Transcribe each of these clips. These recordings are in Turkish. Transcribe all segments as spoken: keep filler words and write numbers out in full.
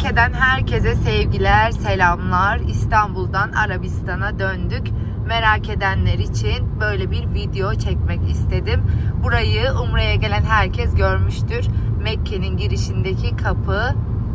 Mekke'den herkese sevgiler, selamlar. İstanbul'dan Arabistan'a döndük. Merak edenler için böyle bir video çekmek istedim. Burayı Umre'ye gelen herkes görmüştür. Mekke'nin girişindeki kapı.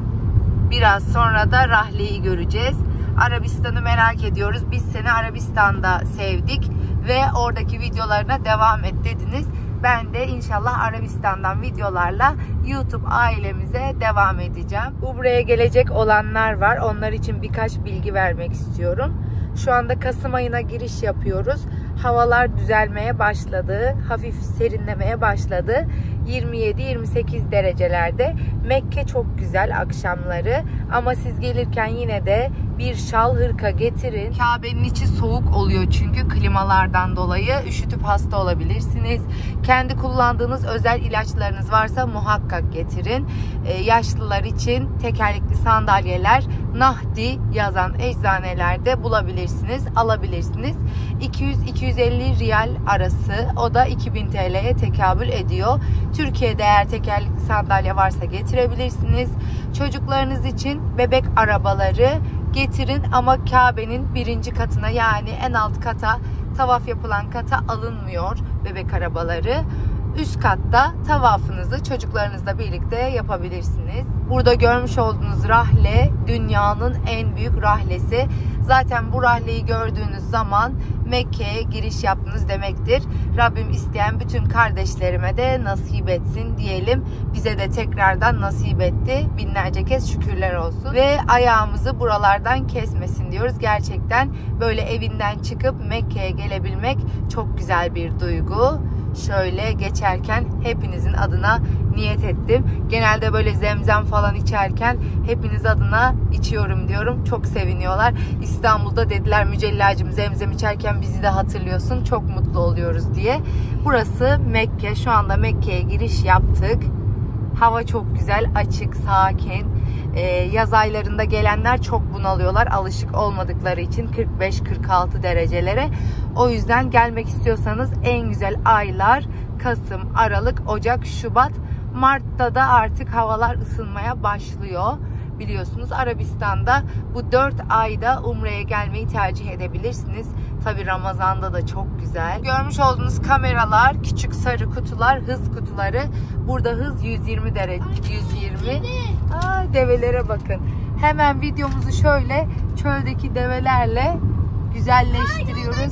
Biraz sonra da Rahle'yi göreceğiz. Arabistan'ı merak ediyoruz. Biz seni Arabistan'da sevdik ve oradaki videolarına devam et dediniz. Ben de inşallah Arabistan'dan videolarla YouTube ailemize devam edeceğim. Umre'ye gelecek olanlar var. Onlar için birkaç bilgi vermek istiyorum. Şu anda Kasım ayına giriş yapıyoruz. Havalar düzelmeye başladı. Hafif serinlemeye başladı. yirmi yedi yirmi sekiz derecelerde. Mekke çok güzel akşamları. Ama siz gelirken yine de bir şal, hırka getirin. Kabe'nin içi soğuk oluyor çünkü klimalardan dolayı. Üşütüp hasta olabilirsiniz. Kendi kullandığınız özel ilaçlarınız varsa muhakkak getirin. Ee, yaşlılar için tekerlekli sandalyeler Nahdi yazan eczanelerde bulabilirsiniz, alabilirsiniz. iki yüz iki yüz elli riyal arası, o da iki bin T L'ye tekabül ediyor. Türkiye'de eğer tekerlekli sandalye varsa getirebilirsiniz. Çocuklarınız için bebek arabaları getirin ama Kabe'nin birinci katına, yani en alt kata, tavaf yapılan kata alınmıyor bebek arabaları. Üst katta tavafınızı çocuklarınızla birlikte yapabilirsiniz. Burada görmüş olduğunuz rahle dünyanın en büyük rahlesi. Zaten bu rahleyi gördüğünüz zaman Mekke'ye giriş yaptınız demektir. Rabbim isteyen bütün kardeşlerime de nasip etsin diyelim. Bize de tekrardan nasip etti. Binlerce kez şükürler olsun. Ve ayağımızı buralardan kesmesin diyoruz. Gerçekten böyle evinden çıkıp Mekke'ye gelebilmek çok güzel bir duygu. Şöyle geçerken hepinizin adına niyet ettim. Genelde böyle zemzem falan içerken hepiniz adına içiyorum diyorum. Çok seviniyorlar. İstanbul'da dediler Mücellacığım zemzem içerken bizi de hatırlıyorsun. Çok mutlu oluyoruz diye. Burası Mekke. Şu anda Mekke'ye giriş yaptık. Hava çok güzel, açık, sakin. Ee, yaz aylarında gelenler çok bunalıyorlar. Alışık olmadıkları için kırk beş kırk altı derecelere. O yüzden gelmek istiyorsanız en güzel aylar Kasım, Aralık, Ocak, Şubat. Mart'ta da artık havalar ısınmaya başlıyor. Biliyorsunuz Arabistan'da bu dört ayda Umre'ye gelmeyi tercih edebilirsiniz. Tabi Ramazan'da da çok güzel. Görmüş olduğunuz kameralar, küçük sarı kutular, hız kutuları. Burada hız yüz yirmi derece. yüz yirmi. Aa, develere bakın. Hemen videomuzu şöyle çöldeki develerle güzelleştiriyoruz.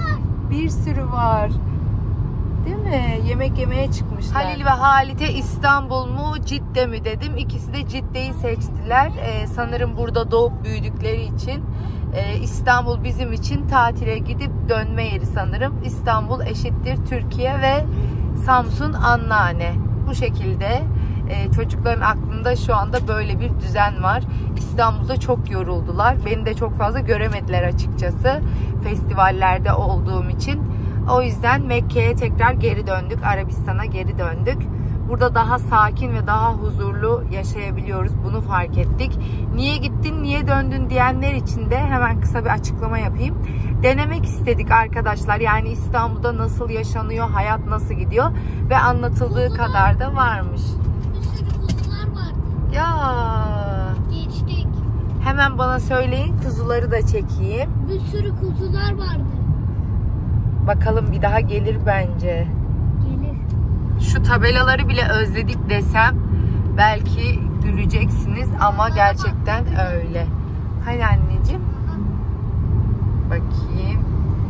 Bir sürü var. Değil mi? Yemek yemeye çıkmışlar. Halil ve Halit'e İstanbul mu Cidde mi dedim. İkisi de Cidde'yi seçtiler. Ee, sanırım burada doğup büyüdükleri için. Ee, İstanbul bizim için tatile gidip dönme yeri sanırım. İstanbul eşittir Türkiye ve Samsun anneanne. Bu şekilde e, çocukların aklında şu anda böyle bir düzen var. İstanbul'da çok yoruldular. Beni de çok fazla göremediler açıkçası. Festivallerde olduğum için. O yüzden Mekke'ye tekrar geri döndük. Arabistan'a geri döndük. Burada daha sakin ve daha huzurlu yaşayabiliyoruz. Bunu fark ettik. Niye gittin, niye döndün diyenler için de hemen kısa bir açıklama yapayım. Denemek istedik arkadaşlar. Yani İstanbul'da nasıl yaşanıyor, hayat nasıl gidiyor ve anlatıldığı kuzular kadar da varmış. Bir sürü kuzular vardı. Ya. Geçtik. Hemen bana söyleyin, kuzuları da çekeyim. Bir sürü kuzular vardı. Bakalım bir daha gelir bence. Gelir. Şu tabelaları bile özledik desem belki güleceksiniz ama gerçekten öyle. Hani anneciğim? Bakayım.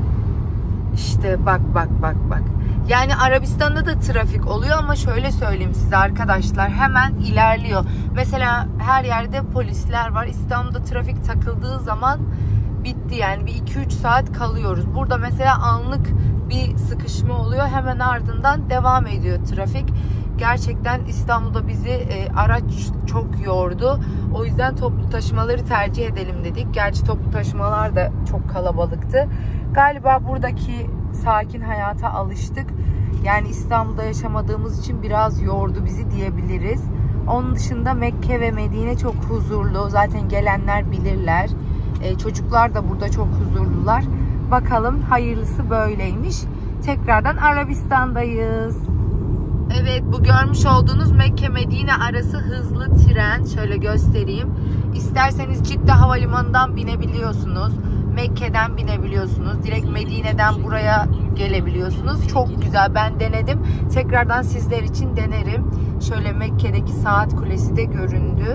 İşte bak bak bak bak. Yani Arabistan'da da trafik oluyor ama şöyle söyleyeyim size arkadaşlar, hemen ilerliyor. Mesela her yerde polisler var. İstanbul'da trafik takıldığı zaman bitti yani, bir iki üç saat kalıyoruz. Burada mesela anlık bir sıkışma oluyor, hemen ardından devam ediyor trafik. Gerçekten İstanbul'da bizi e, araç çok yordu. O yüzden toplu taşımaları tercih edelim dedik. Gerçi toplu taşımalar da çok kalabalıktı. Galiba buradaki sakin hayata alıştık. Yani İstanbul'da yaşamadığımız için biraz yordu bizi diyebiliriz. Onun dışında Mekke ve Medine çok huzurlu. Zaten gelenler bilirler. Ee, çocuklar da burada çok huzurlular. Bakalım hayırlısı böyleymiş. Tekrardan Arabistan'dayız. Evet, bu görmüş olduğunuz Mekke Medine arası hızlı tren. Şöyle göstereyim. İsterseniz Cidde Havalimanı'ndan binebiliyorsunuz. Mekke'den binebiliyorsunuz. Direkt Medine'den buraya gelebiliyorsunuz. Çok güzel. Ben denedim. Tekrardan sizler için denerim. Şöyle Mekke'deki saat kulesi de göründü.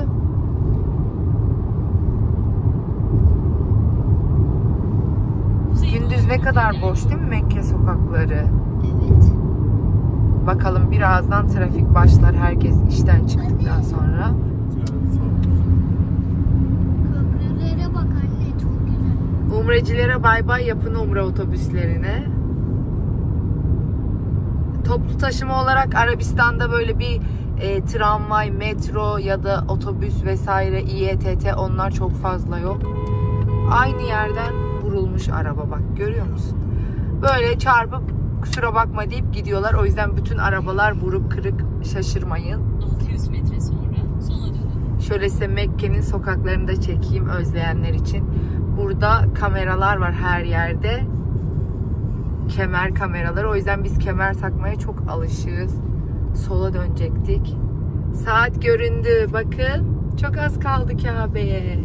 Gündüz ne kadar boş değil mi Mekke sokakları? Evet. Bakalım birazdan trafik başlar, herkes işten çıktıktan sonra. Köprülere bak anne, çok güzel. Umrecilere bay bay yapın, umre otobüslerine. Toplu taşıma olarak Arabistan'da böyle bir e, tramvay, metro ya da otobüs vesaire, İ E T T, onlar çok fazla yok. Aynı yerden vurulmuş araba, bak görüyor musun? Böyle çarpıp kusura bakma deyip gidiyorlar. O yüzden bütün arabalar vurup kırık, şaşırmayın. altı yüz metre sonra sola dönün. Şöyle size Mekke'nin sokaklarını da çekeyim özleyenler için. Burada kameralar var her yerde. Kemer kameraları. O yüzden biz kemer takmaya çok alışığız. Sola dönecektik. Saat göründü. Bakın. Çok az kaldı Kabe'ye.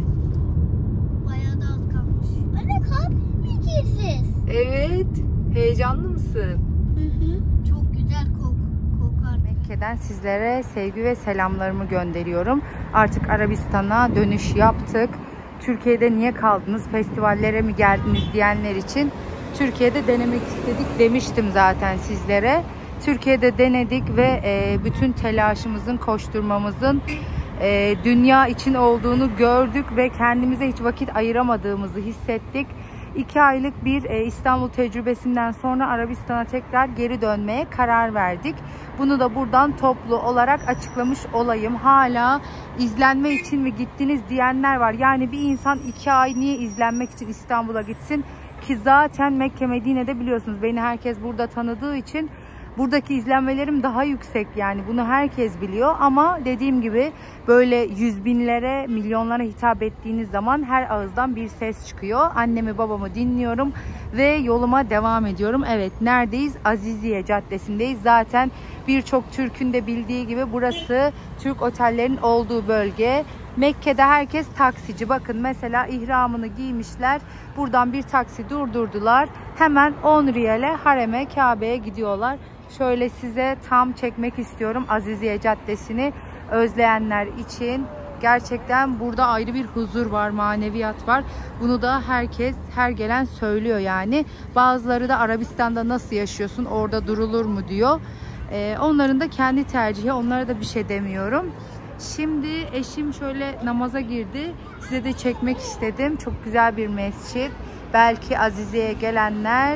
Bayağı da az kalmış. Anne, Kabe'ye mi gireceğiz? Evet. Heyecanlı mısın? Hı hı. Çok güzel kok kokar. Mekke'den sizlere sevgi ve selamlarımı gönderiyorum. Artık Arabistan'a dönüş yaptık. Türkiye'de niye kaldınız, festivallere mi geldiniz diyenler için Türkiye'de denemek istedik demiştim zaten sizlere. Türkiye'de denedik ve e, bütün telaşımızın, koşturmamızın e, dünya için olduğunu gördük ve kendimize hiç vakit ayıramadığımızı hissettik. İki aylık bir e, İstanbul tecrübesinden sonra Arabistan'a tekrar geri dönmeye karar verdik. Bunu da buradan toplu olarak açıklamış olayım. Hala izlenme için mi gittiniz diyenler var. Yani bir insan iki ay niye izlenmek için İstanbul'a gitsin? Ki zaten Mekke Medine'de biliyorsunuz beni herkes burada tanıdığı için buradaki izlenmelerim daha yüksek, yani bunu herkes biliyor. Ama dediğim gibi böyle yüz binlere, milyonlara hitap ettiğiniz zaman her ağızdan bir ses çıkıyor. Annemi babamı dinliyorum ve yoluma devam ediyorum. Evet, neredeyiz? Aziziye Caddesi'ndeyiz. Zaten birçok Türk'ün de bildiği gibi burası Türk otellerin olduğu bölge. Mekke'de herkes taksici. Bakın mesela ihramını giymişler. Buradan bir taksi durdurdular. Hemen on riyale hareme, Kabe'ye gidiyorlar. Şöyle size tam çekmek istiyorum Aziziye Caddesi'ni özleyenler için. Gerçekten burada ayrı bir huzur var, maneviyat var. Bunu da herkes, her gelen söylüyor yani. Bazıları da Arabistan'da nasıl yaşıyorsun, orada durulur mu diyor. Ee, onların da kendi tercihi, onlara da bir şey demiyorum. Şimdi eşim şöyle namaza girdi. Size de çekmek istedim. Çok güzel bir mescit. Belki Azize'ye gelenler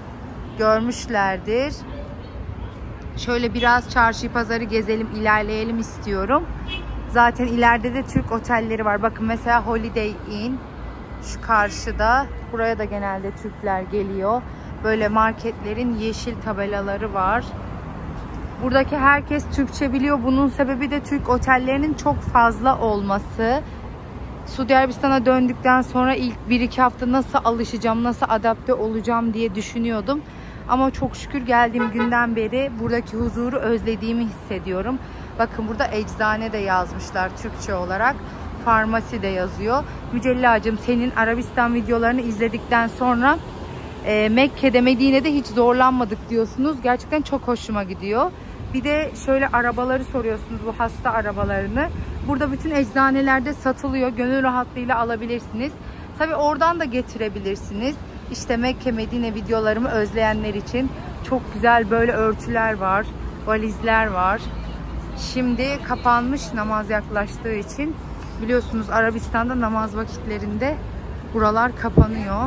görmüşlerdir. Şöyle biraz çarşı pazarı gezelim, ilerleyelim istiyorum. Zaten ileride de Türk otelleri var. Bakın mesela Holiday Inn şu karşıda. Buraya da genelde Türkler geliyor. Böyle marketlerin yeşil tabelaları var. Buradaki herkes Türkçe biliyor. Bunun sebebi de Türk otellerinin çok fazla olması. Suudi Arabistan'a döndükten sonra ilk bir iki hafta nasıl alışacağım, nasıl adapte olacağım diye düşünüyordum. Ama çok şükür geldiğim günden beri buradaki huzuru özlediğimi hissediyorum. Bakın burada eczane de yazmışlar Türkçe olarak. Farmasi de yazıyor. Mücellacığım, senin Arabistan videolarını izledikten sonra e, Mekke'de, Medine'de hiç zorlanmadık diyorsunuz. Gerçekten çok hoşuma gidiyor. Bir de şöyle arabaları soruyorsunuz, bu hasta arabalarını. Burada bütün eczanelerde satılıyor. Gönül rahatlığıyla alabilirsiniz. Tabii oradan da getirebilirsiniz. İşte Mekke Medine videolarımı özleyenler için çok güzel böyle örtüler var. Valizler var. Şimdi kapanmış namaz yaklaştığı için. Biliyorsunuz Arabistan'da namaz vakitlerinde buralar kapanıyor.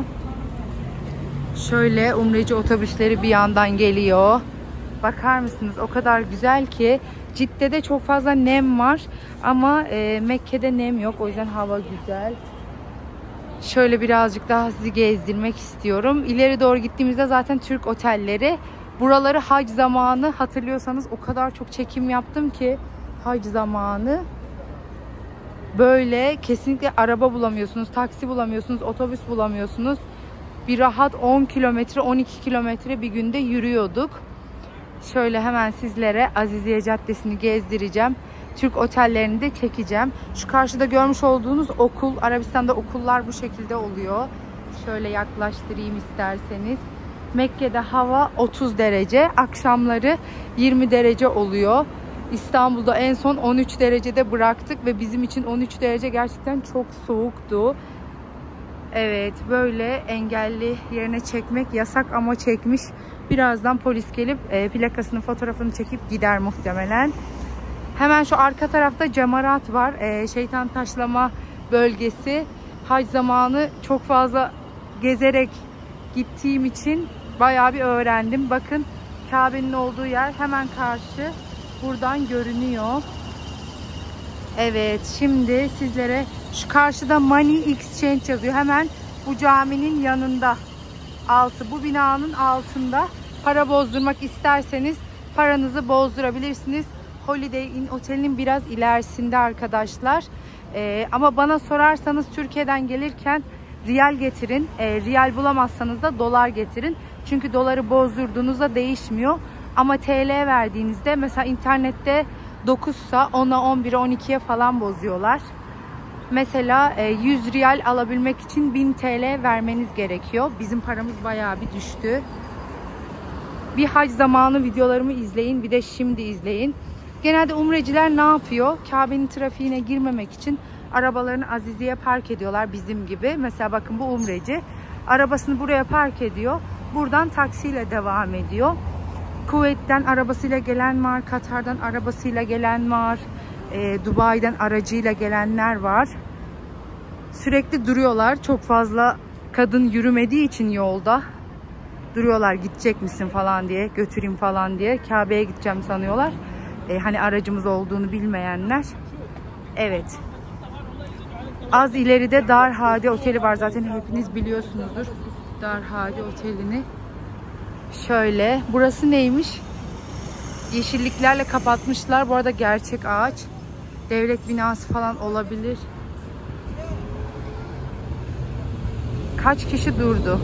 Şöyle umreci otobüsleri bir yandan geliyor. Bakar mısınız? O kadar güzel ki. Cidde'de çok fazla nem var ama e, Mekke'de nem yok. O yüzden hava güzel. Şöyle birazcık daha sizi gezdirmek istiyorum. İleri doğru gittiğimizde zaten Türk otelleri. Buraları hac zamanı, hatırlıyorsanız o kadar çok çekim yaptım ki hac zamanı. Böyle kesinlikle araba bulamıyorsunuz, taksi bulamıyorsunuz, otobüs bulamıyorsunuz. Bir rahat on kilometre, on iki kilometre bir günde yürüyorduk. Şöyle hemen sizlere Aziziye Caddesi'ni gezdireceğim. Türk otellerini de çekeceğim. Şu karşıda görmüş olduğunuz okul, Arabistan'da okullar bu şekilde oluyor. Şöyle yaklaştırayım isterseniz. Mekke'de hava otuz derece, akşamları yirmi derece oluyor. İstanbul'da en son on üç derecede bıraktık ve bizim için on üç derece gerçekten çok soğuktu. Evet, böyle engelli yerine çekmek yasak ama çekmiş. Birazdan polis gelip e, plakasının fotoğrafını çekip gider muhtemelen. Hemen şu arka tarafta Cemarat var. E, şeytan taşlama bölgesi. Hac zamanı çok fazla gezerek gittiğim için bayağı bir öğrendim. Bakın Kabe'nin olduğu yer hemen karşı. Buradan görünüyor. Evet, şimdi sizlere şu karşıda Money Exchange yazıyor. Hemen bu caminin yanında. Altı, bu binanın altında. Para bozdurmak isterseniz paranızı bozdurabilirsiniz. Holiday Inn otelinin biraz ilerisinde arkadaşlar. Ee, ama bana sorarsanız Türkiye'den gelirken riyal getirin. Ee, riyal bulamazsanız da dolar getirin. Çünkü doları bozdurduğunuzda değişmiyor. Ama T L verdiğinizde mesela internette dokuzsa ona, on bire, on ikiye falan bozuyorlar. Mesela yüz riyal alabilmek için bin T L vermeniz gerekiyor. Bizim paramız bayağı bir düştü. Bir hac zamanı videolarımı izleyin. Bir de şimdi izleyin. Genelde umreciler ne yapıyor? Kabe'nin trafiğine girmemek için arabalarını Aziziye park ediyorlar bizim gibi. Mesela bakın bu umreci. Arabasını buraya park ediyor. Buradan taksiyle devam ediyor. Kuveyt'ten arabasıyla gelen var. Katar'dan arabasıyla gelen var. E, Dubai'den aracıyla gelenler var. Sürekli duruyorlar. Çok fazla kadın yürümediği için yolda duruyorlar, gidecek misin falan diye, götüreyim falan diye. Kabe'ye gideceğim sanıyorlar. E, hani aracımız olduğunu bilmeyenler. Evet. Az ileride Dar Hadi Oteli var. Zaten hepiniz biliyorsunuzdur Dar Hadi Oteli'ni. Şöyle. Burası neymiş? Yeşilliklerle kapatmışlar. Bu arada gerçek ağaç. Devlet binası falan olabilir. Kaç kişi durdu?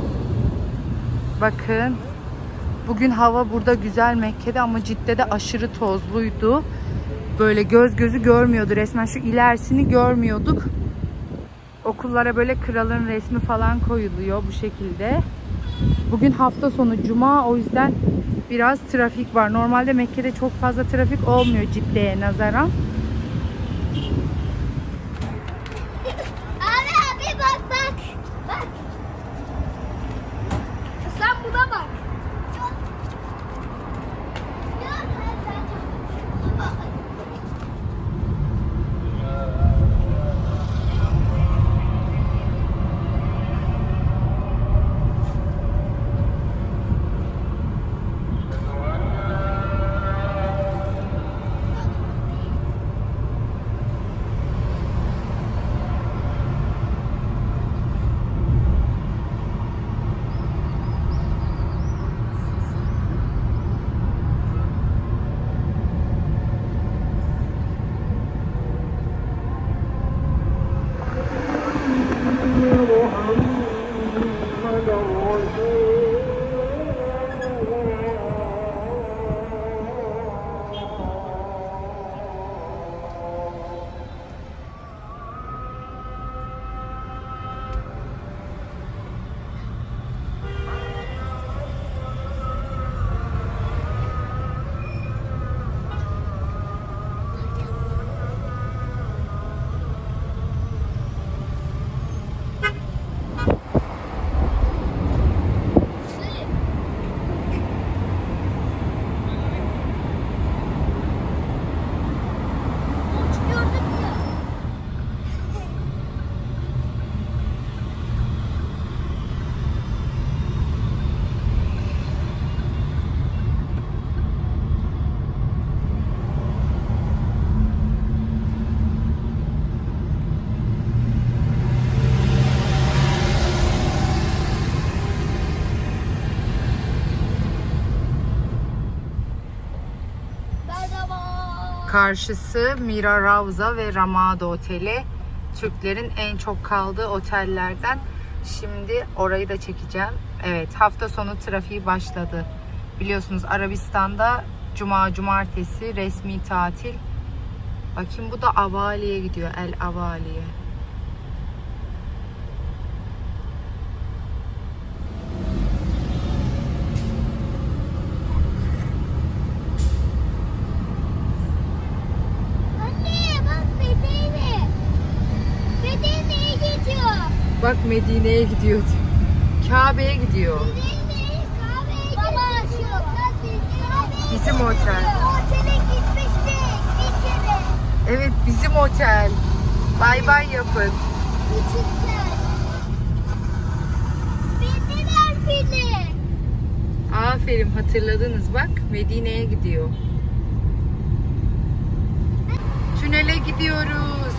Bakın. Bugün hava burada güzel Mekke'de ama Cidde'de aşırı tozluydu. Böyle göz gözü görmüyordu. Resmen şu ilerisini görmüyorduk. Okullara böyle kralın resmi falan koyuluyor bu şekilde. Bugün hafta sonu Cuma, o yüzden biraz trafik var. Normalde Mekke'de çok fazla trafik olmuyor Cidde'ye nazaran. Abi abi bak bak. Bak. Sen buna bak. Karşısı Mira Ravza ve Ramada Oteli. Türklerin en çok kaldığı otellerden. Şimdi orayı da çekeceğim. Evet, hafta sonu trafiği başladı. Biliyorsunuz Arabistan'da cuma cumartesi resmi tatil. Bakayım bu da Avali'ye gidiyor. El Avali'ye. Bak Medine'ye gidiyor. Kabe'ye gidiyor. Bizim otel. Otele gitmiştik bir kere. Evet bizim otel. Bay bay yapın. Küçükler. Bindiler beni. Aferin hatırladınız bak Medine'ye gidiyor. Tünele gidiyoruz.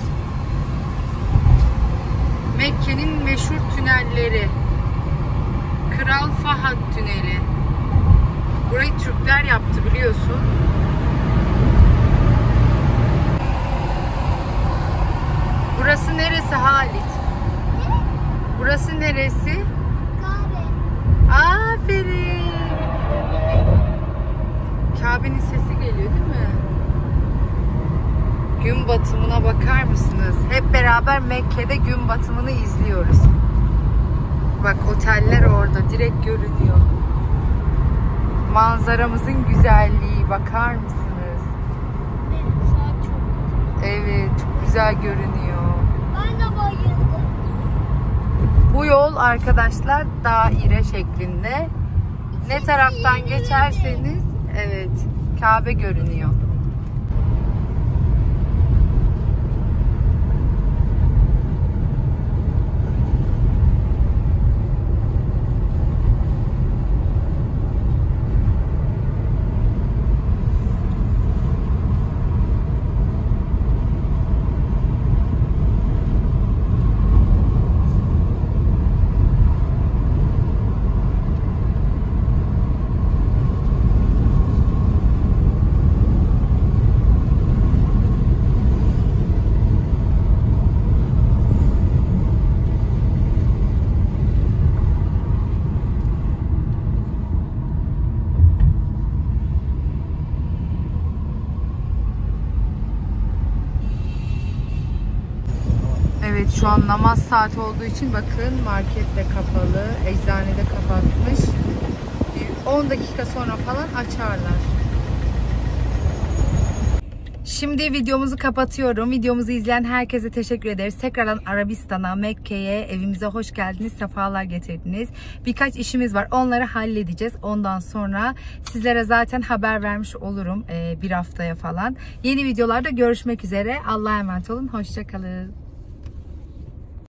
Mekke'nin meşhur tünelleri. Kral Fahad Tüneli. Burayı Türkler yaptı biliyorsun. Burası neresi Halit? Burası neresi? Kahve. Aferin. Kabe'nin sesi geliyor değil mi? Gün batımına bakar mısınız? Hep beraber Mekke'de gün batımını izliyoruz. Bak oteller orada direkt görünüyor. Manzaramızın güzelliği bakar mısınız? Saat çok güzel. Evet çok güzel görünüyor. Ben de bayıldım. Bu yol arkadaşlar daire şeklinde. Ne taraftan geçerseniz evet Kabe görünüyor. Evet şu an namaz saati olduğu için bakın market de kapalı, eczane de kapatmış. Bir on dakika sonra falan açarlar. Şimdi videomuzu kapatıyorum. Videomuzu izleyen herkese teşekkür ederiz. Tekrardan Arabistan'a, Mekke'ye, evimize hoş geldiniz. Sefalar getirdiniz. Birkaç işimiz var. Onları halledeceğiz. Ondan sonra sizlere zaten haber vermiş olurum bir haftaya falan. Yeni videolarda görüşmek üzere. Allah'a emanet olun. Hoşça kalın.